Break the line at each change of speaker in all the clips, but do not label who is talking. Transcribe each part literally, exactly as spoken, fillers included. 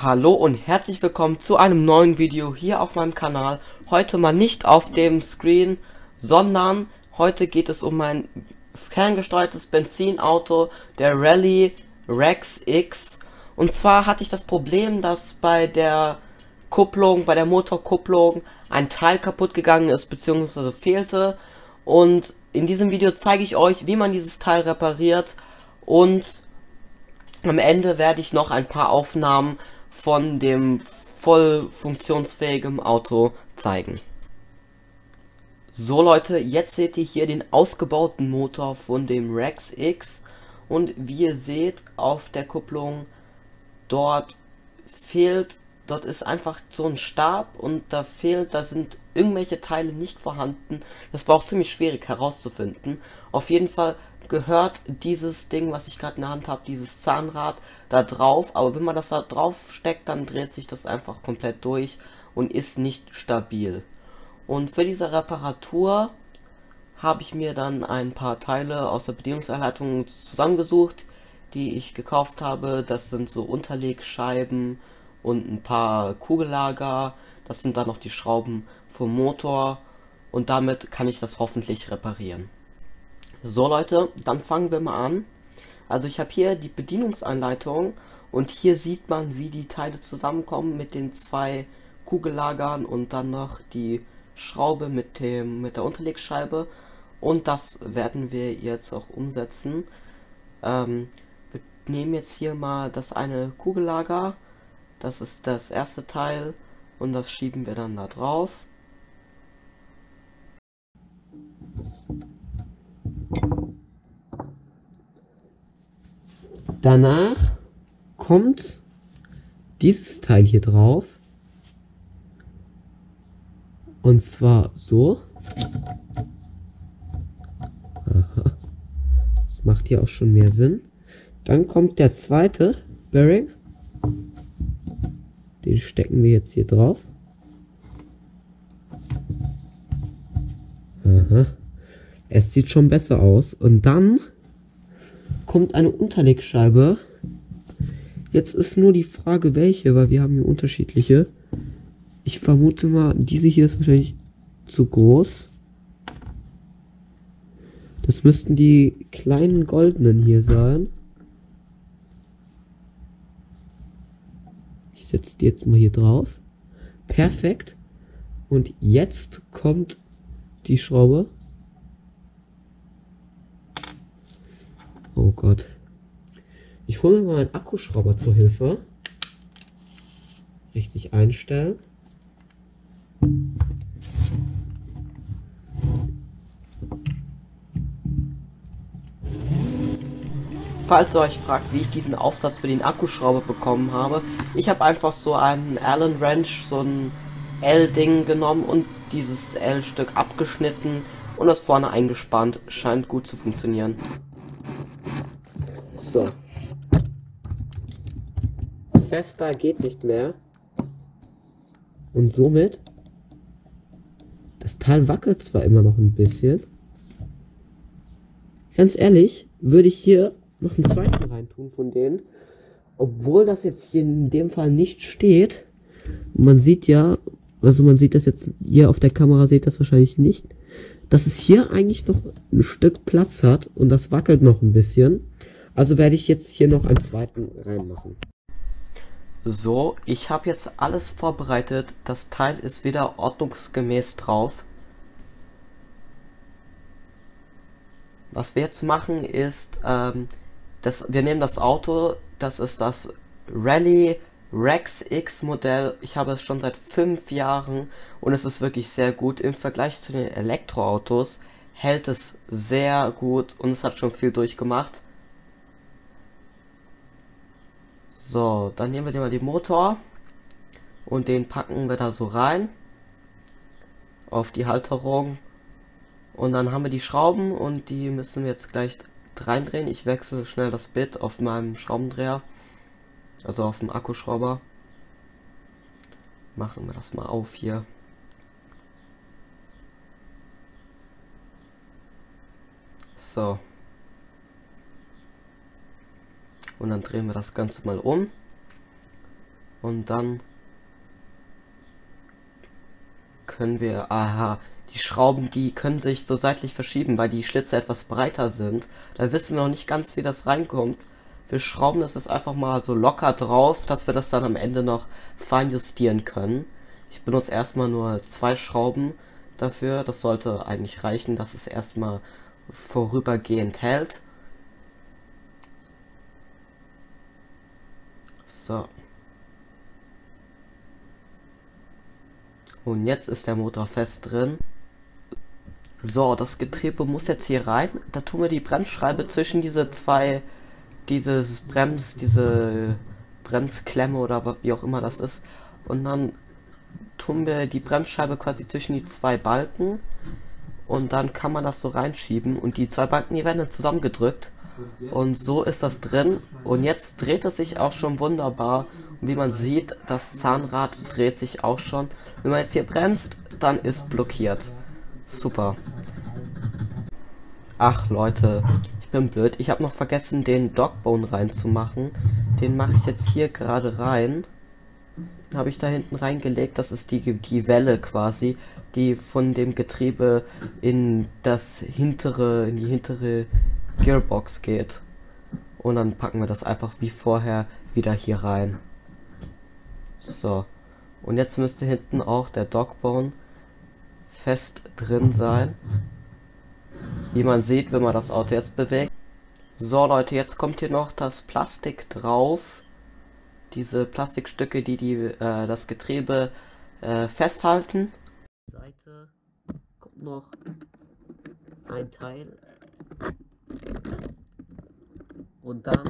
Hallo und herzlich willkommen zu einem neuen Video hier auf meinem Kanal. Heute mal nicht auf dem Screen, sondern heute geht es um mein ferngesteuertes Benzinauto, der Rally Rex X. Und zwar hatte ich das Problem, dass bei der Kupplung, bei der Motorkupplung ein Teil kaputt gegangen ist bzw. fehlte. Und in diesem Video zeige ich euch, wie man dieses Teil repariert, und am Ende werde ich noch ein paar Aufnahmen von dem voll funktionsfähigen Auto zeigen. So Leute, jetzt seht ihr hier den ausgebauten Motor von dem Rex X, und wie ihr seht auf der Kupplung, dort fehlt, dort ist einfach so ein Stab und da fehlt, da sind irgendwelche Teile nicht vorhanden. Das war auch ziemlich schwierig herauszufinden. Auf jeden Fall gehört dieses Ding, was ich gerade in der Hand habe, dieses Zahnrad, da drauf, aber wenn man das da drauf steckt, dann dreht sich das einfach komplett durch und ist nicht stabil. Und für diese Reparatur habe ich mir dann ein paar Teile aus der Bedienungsanleitung zusammengesucht, die ich gekauft habe. Das sind so Unterlegscheiben und ein paar Kugellager. Das sind dann noch die Schrauben vom Motor, und damit kann ich das hoffentlich reparieren. So Leute, dann fangen wir mal an. Also ich habe hier die Bedienungsanleitung und hier sieht man, wie die Teile zusammenkommen mit den zwei Kugellagern und dann noch die Schraube mit dem mit der Unterlegscheibe, und das werden wir jetzt auch umsetzen. Ähm, wir nehmen jetzt hier mal das eine Kugellager, das ist das erste Teil, und das schieben wir dann da drauf. Danach kommt dieses Teil hier drauf, und zwar so. Aha. Das macht hier auch schon mehr Sinn. Dann kommt der zweite Bearing, den stecken wir jetzt hier drauf. Aha. Es sieht schon besser aus. Und dann kommt eine Unterlegscheibe. Jetzt ist nur die Frage, welche, weil wir haben hier unterschiedliche. Ich vermute mal, diese hier ist wahrscheinlich zu groß. Das müssten die kleinen goldenen hier sein. Ich setze die jetzt mal hier drauf. Perfekt. Und jetzt kommt die Schraube. Oh Gott. Ich hole mir mal einen Akkuschrauber zur Hilfe. Richtig einstellen. Falls ihr euch fragt, wie ich diesen Aufsatz für den Akkuschrauber bekommen habe, ich habe einfach so einen Allen Wrench, so ein L-Ding genommen und dieses L-Stück abgeschnitten und das vorne eingespannt. Scheint gut zu funktionieren. So. Fester geht nicht mehr. Und somit, das Teil wackelt zwar immer noch ein bisschen. Ganz ehrlich, würde ich hier noch einen zweiten reintun von denen. Obwohl das jetzt hier in dem Fall nicht steht. Man sieht ja, also man sieht das jetzt, hier auf der Kamera seht das wahrscheinlich nicht, dass es hier eigentlich noch ein Stück Platz hat und das wackelt noch ein bisschen. Also werde ich jetzt hier noch einen zweiten reinmachen. So, ich habe jetzt alles vorbereitet. Das Teil ist wieder ordnungsgemäß drauf. Was wir jetzt machen ist, ähm, das, wir nehmen das Auto, das ist das Rally Rex X Modell. Ich habe es schon seit fünf Jahren und es ist wirklich sehr gut. Im Vergleich zu den Elektroautos hält es sehr gut und es hat schon viel durchgemacht. So, dann nehmen wir mal den Motor und den packen wir da so rein auf die Halterung, und dann haben wir die Schrauben und die müssen wir jetzt gleich reindrehen. Ich wechsle schnell das Bit auf meinem Schraubendreher, also auf dem Akkuschrauber. Machen wir das mal auf hier. So. Und dann drehen wir das Ganze mal um. Und dann können wir, aha, die Schrauben, die können sich so seitlich verschieben, weil die Schlitze etwas breiter sind. Da wissen wir noch nicht ganz, wie das reinkommt. Wir schrauben das jetzt einfach mal so locker drauf, dass wir das dann am Ende noch fein justieren können. Ich benutze erstmal nur zwei Schrauben dafür. Das sollte eigentlich reichen, dass es erstmal vorübergehend hält. So. Und jetzt ist der Motor fest drin. So, das Getriebe muss jetzt hier rein. Da tun wir die Bremsscheibe zwischen diese zwei, dieses Brems, diese Bremsklemme oder wie auch immer das ist. Und dann tun wir die Bremsscheibe quasi zwischen die zwei Balken. Und dann kann man das so reinschieben. Und die zwei Balken, die werden dann zusammengedrückt. Und so ist das drin. Und jetzt dreht es sich auch schon wunderbar. Und wie man sieht, das Zahnrad dreht sich auch schon. Wenn man jetzt hier bremst, dann ist blockiert. Super. Ach Leute, ich bin blöd. Ich habe noch vergessen, den Dogbone reinzumachen. Den mache ich jetzt hier gerade rein. Den habe ich da hinten reingelegt. Das ist die, die Welle quasi, die von dem Getriebe in das hintere, in die hintere Gearbox geht. Und dann packen wir das einfach wie vorher wieder hier rein. So. Und jetzt müsste hinten auch der Dogbone fest drin sein. Wie man sieht, wenn man das Auto jetzt bewegt. So Leute, jetzt kommt hier noch das Plastik drauf. Diese Plastikstücke, die, die äh, das Getriebe äh, festhalten. Seite kommt noch ein Teil. Und dann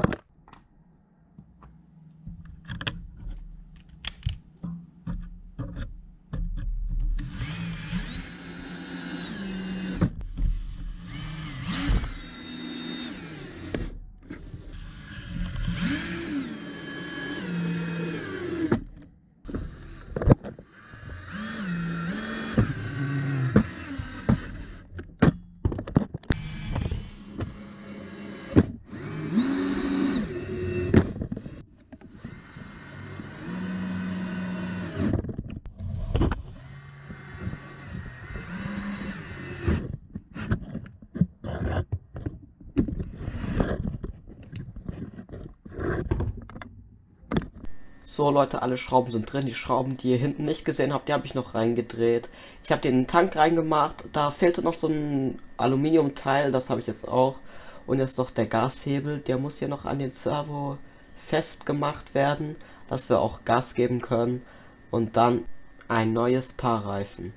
so Leute, alle Schrauben sind drin. Die Schrauben, die ihr hinten nicht gesehen habt, die habe ich noch reingedreht. Ich habe den Tank reingemacht. Da fehlte noch so ein Aluminiumteil, das habe ich jetzt auch. Und jetzt noch der Gashebel, der muss hier noch an den Servo festgemacht werden, dass wir auch Gas geben können. Und dann ein neues Paar Reifen.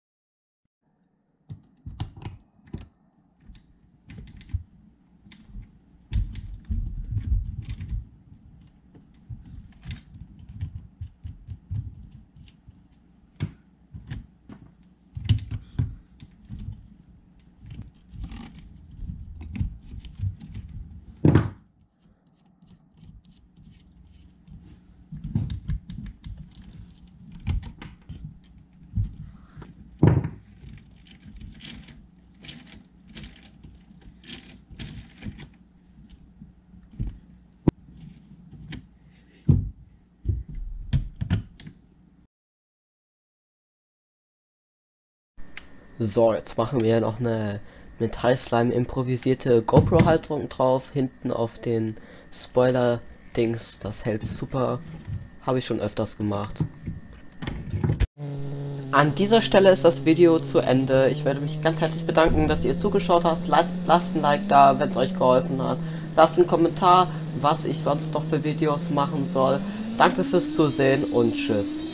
So, jetzt machen wir noch eine mit Heißleim improvisierte GoPro-Halterung drauf, hinten auf den Spoiler-Dings. Das hält super. Habe ich schon öfters gemacht. An dieser Stelle ist das Video zu Ende. Ich werde mich ganz herzlich bedanken, dass ihr zugeschaut habt. Lasst ein Like da, wenn es euch geholfen hat. Lasst einen Kommentar, was ich sonst noch für Videos machen soll. Danke fürs Zusehen und tschüss.